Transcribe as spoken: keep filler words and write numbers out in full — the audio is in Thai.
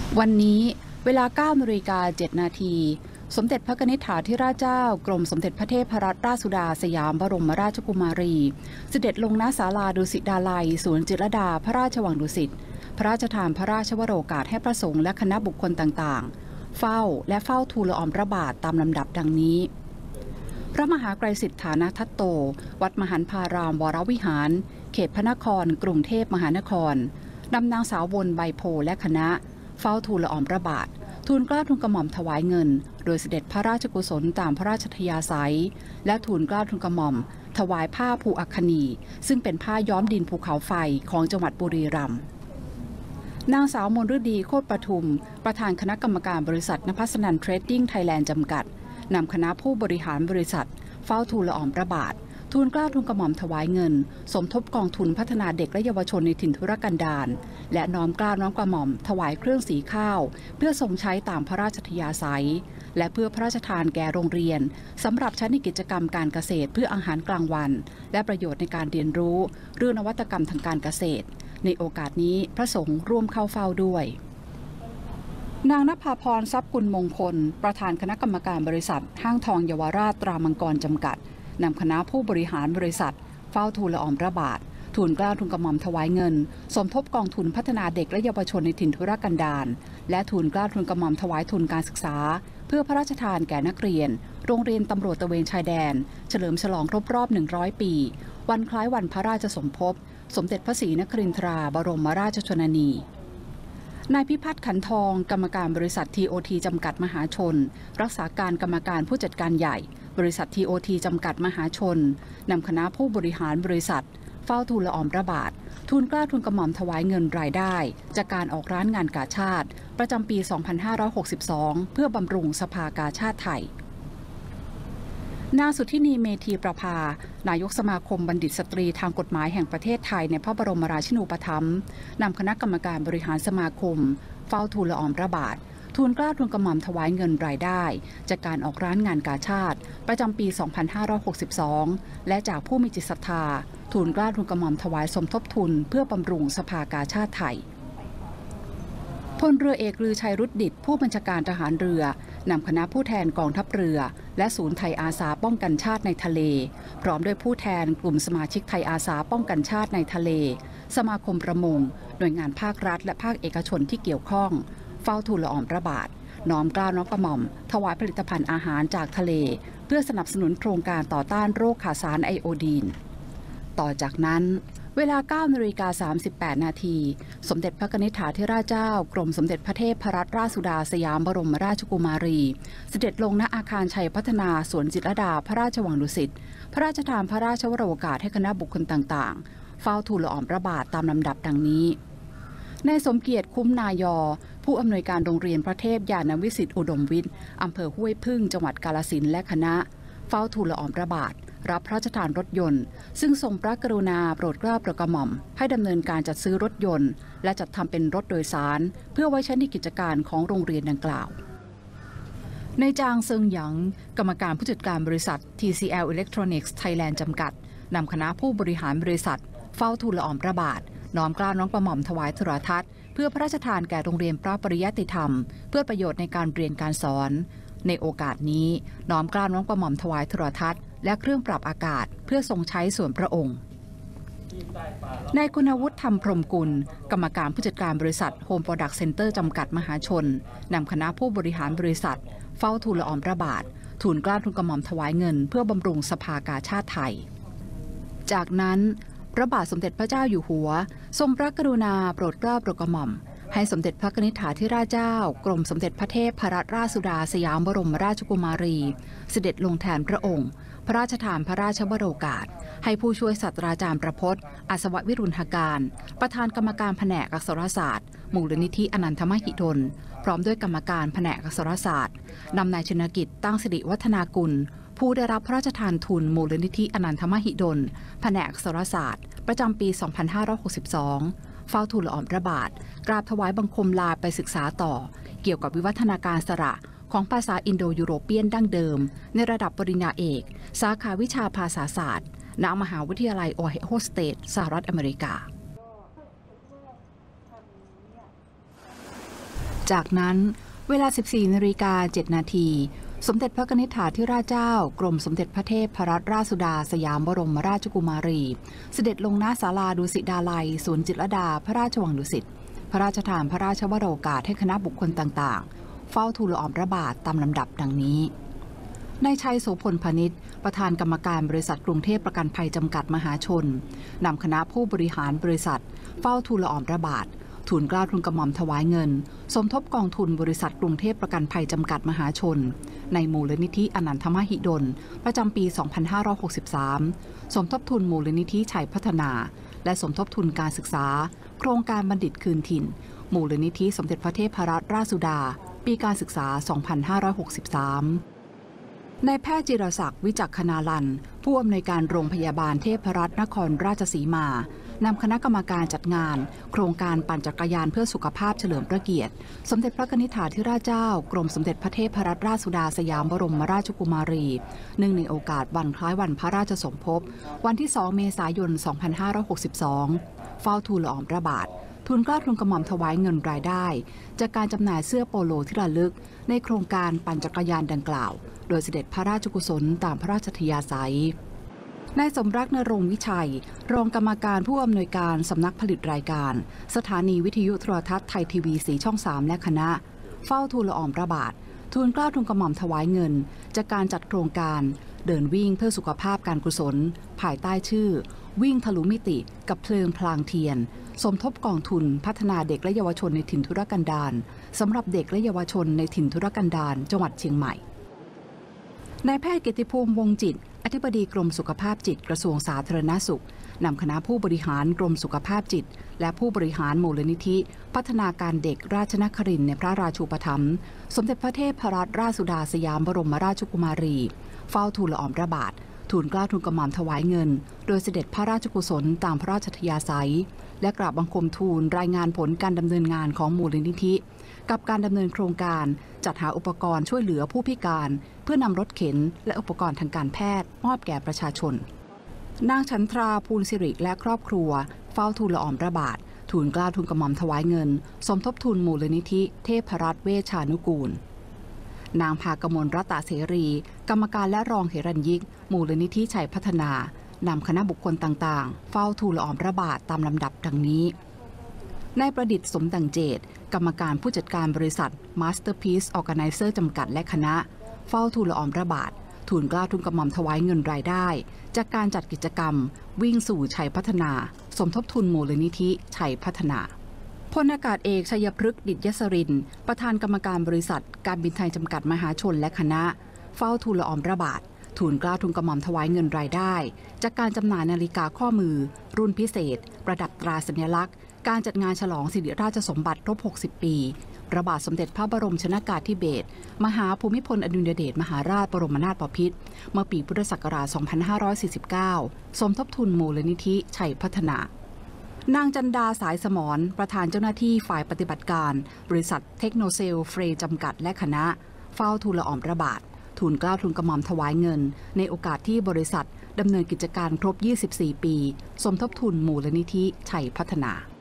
วันนี้เวลา เก้านาฬิกาเจ็ดนาทีสมเด็จพระกนิษฐาธิราชเจ้ากรมสมเด็จพระเทพรัตนราชสุดาสยามบรมราชกุมารีเสด็จลงณศาลาดุสิตดาลัยสวนจิตรลดาพระราชวังดุสิตพระราชทานพระราชวโรกาสให้พระสงฆ์และคณะบุคคลต่างๆเฝ้าและเฝ้าทูลละอองพระบาทตามลำดับดังนี้พระมหาไกรสิทธานาทัตโตวัดมหันพารามวรวิหารเขตพระนครกรุงเทพมหานครนำนางสาววนใบโพและคณะเฝ้าทูลละอองพระบาททูลเกล้าทูลกระหม่อมถวายเงินโดยเสด็จพระราชกุศลตามพระราชทยาศัยและทูลเกล้าทูลกระหม่อมถวายผ้าภูอัคคณีซึ่งเป็นผ้าย้อมดินภูเขาไฟของจังหวัดบุรีรัมย์นางสาวมนฤดีโคตรประทุมประธานคณะกรรมการบริษัทนภัสนันเทรดดิ้งไทยแลนด์จำกัดนำคณะผู้บริหารบริษัทเฝ้าทูลละอองพระบาททูลเกล้าทูลกระหม่อมถวายเงินสมทบกองทุนพัฒนาเด็กและเยาวชนในถิ่นทุรกันดารและน้อมเกล้าน้อมกระหม่อมถวายเครื่องสีข้าวเพื่อทรงใช้ตามพระราชทยาศัยและเพื่อพระราชทานแก่โรงเรียนสำหรับใช้ในกิจกรรมการเกษตรเพื่ออาหารกลางวันและประโยชน์ในการเรียนรู้เรื่องนวัตกรรมทางการเกษตรในโอกาสนี้พระสงฆ์ร่วมเข้าเฝ้าด้วยนางณภาพรทรัพย์กุลมงคลประธานคณะกรรมการบริษัทห้างทองเยาวราชตรามังกรจำกัดนำคณะผู้บริหารบริษัทเฝ้าทูลละอองพระบาททูลเกล้าทูลกระหม่อมถวายเงินสมทบกองทุนพัฒนาเด็กและเยาวชนในถิ่นทุรกันดารและทูลเกล้าทูลกระหม่อมถวายทุนการศึกษาเพื่อพระราชทานแก่นักเรียนโรงเรียนตำรวจตระเวนชายแดนเฉลิมฉลองครบรอบหนึ่งร้อยปีวันคล้ายวันพระราชสมภพสมเด็จพระศรีนครินทราบรมราชชนนีนายพิพัฒน์ขันทองกรรมการบริษัท ที โอ ที จำกัดมหาชนรักษาการกรรมการผู้จัดการใหญ่บริษัท ที โอ ที จำกัดมหาชนนำคณะผู้บริหารบริษัทเฝ้าทูลละอองพระบาททูลเกล้าทูลกระหม่อมถวายเงินรายได้จากการออกร้านงานกาชาดประจำปี สองพันห้าร้อยหกสิบสอง เพื่อบำรุงสภากาชาดไทยนางสุทธินีเมธีประภานายกสมาคมบัณฑิตสตรีทางกฎหมายแห่งประเทศไทยในพระบรมราชินูปถัมภ์นำคณะกรรมการบริหารสมาคมเฝ้าทูลละอองพระบาททูลเกล้าทูลกระหม่อมถวายเงินรายได้จากการออกร้านงานกาชาดประจำปี สองพันห้าร้อยหกสิบสอง และจากผู้มีจิตศรัทธาทูลเกล้าทูลกระหม่อมถวายสมทบทุนเพื่อบำรุงสภากาชาดไทยพลเรือเอกลือชัยรุดดิษฐ์ผู้บัญชาการทหารเรือนำคณะผู้แทนกองทัพเรือและศูนย์ไทยอาสาป้องกันชาติในทะเลพร้อมด้วยผู้แทนกลุ่มสมาชิกไทยอาสาป้องกันชาติในทะเลสมาคมประมงหน่วยงานภาครัฐและภาคเอกชนที่เกี่ยวข้องเฝ้าทูลละอองพระบาทน้อมเกล้าน้อมกระหม่อมถวายผลิตภัณฑ์อาหารจากทะเลเพื่อสนับสนุนโครงการต่อต้านโรคขาดสารไอโอดีนต่อจากนั้นเวลา เก้านาฬิกาสามสิบแปดนาทีสมเด็จพระกนิษฐาธิราชเจ้ากรมสมเด็จพระเทพรัตนราชสุดาสยามบรมราชกุมารีเสด็จลงณอาคารชัยพัฒนาสวนจิตรลดาพระราชวังดุสิตพระราชทานพระราชวโรกาสให้คณะบุคคลต่างๆเฝ้าทูลละอองพระบาทตามลำดับดังนี้นายสมเกียรติคุ้มนายอผู้อำนวยการโรงเรียนพระเทพยานวิสิตอุดมวิทย์อำเภอห้วยพึ่งจังหวัดกาฬสินธุ์และคณะเฝ้าทูลละอองพระบาทรับพระราชทานรถยนต์ซึ่งทรงพระกรุณาโปรดเกล้าโปรดกระหม่อมให้ดำเนินการจัดซื้อรถยนต์และจัดทำเป็นรถโดยสารเพื่อไว้ใช้ในกิจการของโรงเรียนดังกล่าวนายจางเซิงหยางกรรมการผู้จัดการบริษัท ที ซี แอล Electronics Thailand จำกัดนำคณะผู้บริหารบริษัทเฝ้าทูลละอองพระบาทน้อมเกล้าน้อมกระหม่อมถวายโทรทัศน์เพื่อพระราชทานแก่โรงเรียนพระปริยัติธรรมเพื่อประโยชน์ในการเรียนการสอนในโอกาสนี้น้อมเกล้าน้อมกระหม่อมถวายโทรทัศน์และเครื่องปรับอากาศเพื่อทรงใช้ส่วนพระองค์นายคุณวุฒิธรรมพรหมกุลกรรมการผู้จัดการบริษัท Home Product Center จำกัดมหาชนนำคณะผู้บริหารบริษัทเฝ้าทูลละอองพระบาททูลเกล้าทูลกระหม่อมถวายเงินเพื่อบำรุงสภากาชาดไทยจากนั้นพระบาทสมเด็จพระเจ้าอยู่หัวทรงพระกรุณาโปรดเกล้าโปรดกระหม่อมให้สมเด็จพระกนิษฐาธิราชเจ้ากรมสมเด็จพระเทพรัตนราชสุดาสยามบรมราชกุมารีเสด็จลงแทนพระองค์พระราชทานพระราชวโรกาสให้ผู้ช่วยศาสตราจารย์ประพจน์อัศววิรุณหการประธานกรรมการแผนกอักษรศาสตร์มูลนิธิอนันทมหิดลพร้อมด้วยกรรมการแผนกอักษรศาสตร์นำนายชนกิจตั้งสิริวัฒนากุลผู้ได้รับพระราชทานทุนมูลนิธิอนันทมหิดลแผนกอักษรศาสตร์ประจำปี สองพันห้าร้อยหกสิบสอง เฝ้าทูลละอองพระบาทกราบถวายบังคมลาไปศึกษาต่อเกี่ยวกับวิวัฒนาการสระของภาษาอินโดยุโรเปียนดั้งเดิมในระดับปริญญาเอกสาขาวิชาภาษาศาสตร์ณมหาวิทยาลัยโอไฮโอสเตทสหรัฐอเมริกาจากนั้นเวลา สิบสี่นาฬิกาเจ็ดนาทีสมเด็จพระนิธิถาธิราชเจ้ากรมสมเด็จพระเทพรัตนราชสุดาสยามบรมราชกุมารีเสด็จลงณศาลาดุสิตดาลัยสวนจิตรลดาพระราชวังดุสิตพระราชทานพระราชวโรกาสให้คณะบุคคลต่างๆเฝ้าทูลละอองพระบาทตามลำดับดังนี้นายชัยโสพลพนิชประธานกรรมการบริษัทกรุงเทพประกันภัยจำกัดมหาชนนำคณะผู้บริหารบริษัทเฝ้าทูลละอองพระบาททูลเกล้าทูลกระหม่อมถวายเงินสมทบกองทุนบริษัทกรุงเทพประกันภัยจำกัดมหาชนในมูลนิธิอนันทมหิดลประจำปี สองพันห้าร้อยหกสิบสาม สมทบทุนมูลนิธิชัยพัฒนาและสมทบทุนการศึกษาโครงการบัณฑิตคืนถิ่นมูลนิธิสมเด็จพระเทพรัตนราชสุดาปีการศึกษา สองพันห้าร้อยหกสิบสามนายแพทย์จิรศักดิ์วิจักขณาลันผู้อำนวยการโรงพยาบาลเทพรัตน์นครราชสีมานำคณะกรรมการจัดงานโครงการปั่นจักรยานเพื่อสุขภาพเฉลิมพระเกียรติสมเด็จพระนิธิถาธิราชเจ้ากรมสมเด็จพระเทพรัตนราชสุดาสยามบรมราชกุมารีเนื่องในโอกาสวันคล้ายวันพระราชสมภพวันที่สองเมษายน สองพันห้าร้อยหกสิบสอง เฝ้าทูลละอองพระบาททูลเกล้าทูลกระหม่อมถวายเงินรายได้จากการจำหน่ายเสื้อโปโลที่ระลึกในโครงการปั่นจักรยานดังกล่าวโดยเสด็จพระราชกุศลตามพระราชทยาศัยนายสมรักนรงค์วิชัยรองกรรมการผู้อำนวยการสำนักผลิตรายการสถานีวิทยุโทรทัศน์ไทยทีวีสีช่องสามและคณะเฝ้าทูลละอองพระบาททูลเกล้าทูลกระหม่อมถวายเงินจากการจัดโครงการเดินวิ่งเพื่อสุขภาพการกุศลภายใต้ชื่อวิ่งทะลุมิติกับเพลิงพลางเทียนสมทบกองทุนพัฒนาเด็กและเยาวชนในถิ่นทุรกันดารสำหรับเด็กและเยาวชนในถิ่นทุรกันดารจังหวัดเชียงใหม่นายแพทย์เกียรติภูมิวงศ์จิตอธิบดีกรมสุขภาพจิตกระทรวงสาธารณสุขนำคณะผู้บริหารกรมสุขภาพจิตและผู้บริหารมูลนิธิพัฒนาการเด็กราชนครินทร์ในพระราชูปถัมภ์สมเด็จพระเทพรัตนราชสุดาสยามบรมราชกุมารีเฝ้าทูลละอองพระบาททูลเกล้าทูลกระหม่อมถวายเงินโดยเสด็จพระราชกุศลตามพระราชทยาศัยและกราบบังคมทูลรายงานผลการดำเนินงานของมูลนิธิกับการดำเนินโครงการจัดหาอุปกรณ์ช่วยเหลือผู้พิการเพื่อนำรถเข็นและอุปกรณ์ทางการแพทย์มอบแก่ประชาชนนางฉันทราภูลสิริและครอบครัวเฝ้าทูลละอองพระบาททูลเกล้าทูลกระหม่อมถวายเงินสมทบทุนมูลนิธิเทพรัตน์เวชชานุกูลนางภากมลรัตนเสรีกรรมการและรองเหรัญยิกมูลนิธิชัยพัฒนานำคณะบุคคลต่างๆเฝ้าทูลละอองพระบาทตามลำดับดังนี้นายประดิษฐ์สมดังเจตกรรมการผู้จัดการบริษัท Masterpiece Organizer จำกัดและคณะเฝ้าทูลละอองพระบาททูลเกล้าทูลกระหม่อมถวายเงินรายได้จากการจัดกิจกรรมวิ่งสู่ชัยพัฒนาสมทบทุนมูลนิธิชัยพัฒนาพลอากาศเอกชัยพฤกษ์ดิษยสรินทร์ประธานกรรมการบริษัทการบินไทยจำกัดมหาชนและคณะเฝ้าทูลละอองพระบาททูลเกล้าทูลกระหม่อมถวายเงินรายได้จากการจำหน่ายนาฬิกาข้อมือรุ่นพิเศษประดับตราสัญลักษณ์การจัดงานฉลองสิริราชสมบัติครบหกสิบปีพระบาทสมเด็จพระบรมชนกาธิเบศรมหาภูมิพลอดุลยเดชมหาราชบรมนาถบพิตรเมื่อปีพุทธศักราช สองพันห้าร้อยสี่สิบเก้า สมทบทุนมูลนิธิชัยพัฒนานางจันดาสายสมรประธานเจ้าหน้าที่ฝ่ายปฏิบัติการบริษัทเทคโนเซลเฟรจำกัดและคณะเฝ้าทูลละอองพระบาททูลเกล้าทูลกระหม่อมถวายเงินในโอกาสที่บริษัทดำเนินกิจการครบยี่สิบสี่ปีสมทบทุนมูลนิธิชัยพัฒนา